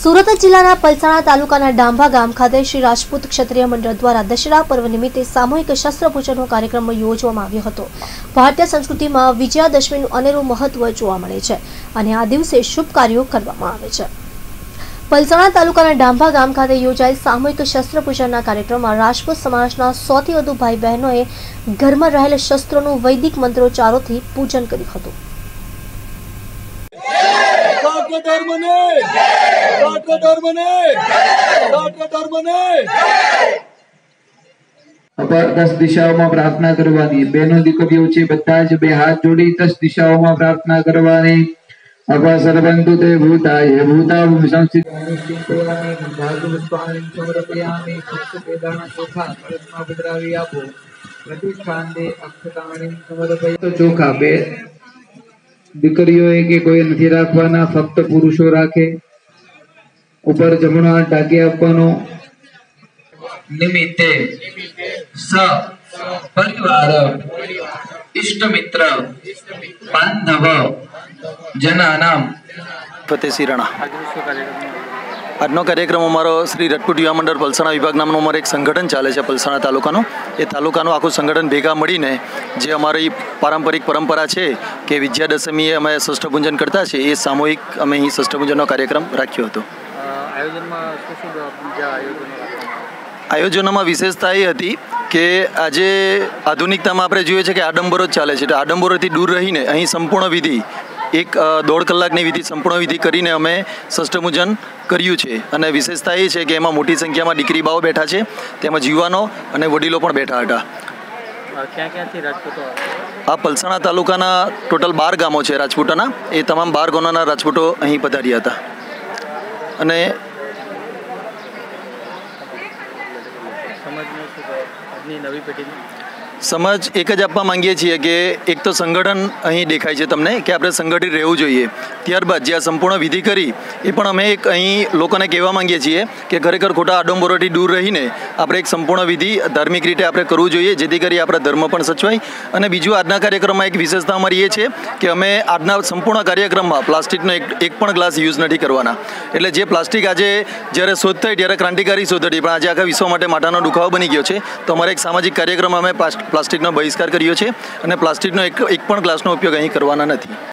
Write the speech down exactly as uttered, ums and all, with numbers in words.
સુરત જિલ્લાના પલસાણા તાલુકાના ડાંભા ગામ ખાતે શ્રી રાજપૂત ક્ષત્રિય મંડળ દ્વારા દશેરા પર્વ નિમિત્તે સામૂહિક શસ્ત્રપૂજનનો કાર્યક્રમ યોજવામાં આવ્યો હતો। ભારતીય સંસ્કૃતિમાં વિજયાદશમીનું અનેરું મહત્વ જોવા મળે છે અને આ દિવસે શુભ કાર્યો કરવામાં આવે છે। પલસાણા તાલુકાના ડાંભા ગામ ખાતે યોજાયેલ સામૂહિક શસ્ત્રપૂજનના કાર્યક્રમમાં રાજપૂત સમાજના સૌથી વધુ ભાઈ બહેનોએ ઘરમાં રહેલ શસ્ત્રોનું વૈદિક મંત્રોચ્ચારોથી પૂજન કર્યું હતું। अपर दस दिशाओं में प्रार्थना करवानी बहनों दीकरीओ छे बधा ज बे हाथ जोड़ी दस दिशाओं में प्रार्थना करवानी। अपर सर्वंतु ते भूताय भूतां संस्थितानि भागवत्पाणि समर्पयामि सप्तवेदाना चोखा कलशमा पधरावी आपो प्रतिष्ठान दे अक्षतामणि समर्पय। तो चोखा बे दीकरीओ के कोई नहीं राखवाना फक्त पुरुषो राखे। ऊपर जमणो हाथ ढाकी आपवानो। निमित्ते स परिवार इष्ट मित्र बांधव जनानाम फतेह राणा। આજનો કાર્યક્રમ અમારો શ્રી રાજપૂત યુવા મંડળ પલસાણા વિભાગ નામનું અમારે એક સંગઠન ચાલે છે પલસાણા તાલુકાનું। એ તાલુકાનું આખું સંગઠન ભેગા મળીને જે અમારી પારંપરિક પરંપરા છે કે વિજયાદશમીએ અમે શસ્ત્રપૂજન કરતા છે એ સામૂહિક અમે અહીં શસ્ત્રપૂજનનો કાર્યક્રમ રાખ્યો હતો। આયોજનોમાં વિશેષતા એ હતી કે આજે આધુનિકતામાં આપણે જોઈએ છે કે આડંબરો જ ચાલે છે, તો આડંબરોથી દૂર રહીને અહીં સંપૂર્ણ વિધિ એક દોઢ કલાકની વિધિ સંપૂર્ણ વિધિ કરીને અમે શસ્ત્રપૂજન કર્યું છે। અને વિશેષતા એ છે કે એમાં મોટી સંખ્યામાં દીકરી બાઓ બેઠા છે, તેમજ યુવાનો અને વડીલો પણ બેઠા હતા। ક્યાં ક્યાંથી રાજપૂતો? આ પલસાણા તાલુકાના ટોટલ બાર ગામો છે રાજપૂતોના, એ તમામ બાર ગામોના રાજપૂતો અહીં પધાર્યા હતા। અને આજની નવી પેઢીની સમજ એક જ આપવા માંગીએ છીએ કે એક તો સંગઠન અહીં દેખાય છે તમને કે આપણે સંગઠિત રહેવું જોઈએ। ત્યારબાદ જે આ સંપૂર્ણ વિધિ કરી એ પણ અમે એક અહીં લોકોને કહેવા માંગીએ છીએ કે ખરેખર ખોટા આડંબરોથી દૂર રહીને આપણે એક સંપૂર્ણ વિધિ ધાર્મિક રીતે આપણે કરવું જોઈએ, જેથી કરી આપણા ધર્મ પણ સચવાય। અને બીજું આજના કાર્યક્રમમાં એક વિશેષતા અમારી એ છે કે અમે આજના સંપૂર્ણ કાર્યક્રમમાં પ્લાસ્ટિકનો એક એક પણ ગ્લાસ યુઝ નથી કરવાના। એટલે જે પ્લાસ્ટિક આજે જ્યારે શોધ થઈ ત્યારે ક્રાંતિકારી શોધ હતી, પણ આજે આખા વિશ્વ માટે માટાનો દુખાવો બની ગયો છે। તો અમારે એક સામાજિક કાર્યક્રમ અમે પ્લાસ્ટિકનો બહિષ્કાર કર્યો છે અને પ્લાસ્ટિકનો એક એક પણ ગ્લાસનો ઉપયોગ અહીં કરવાના નથી।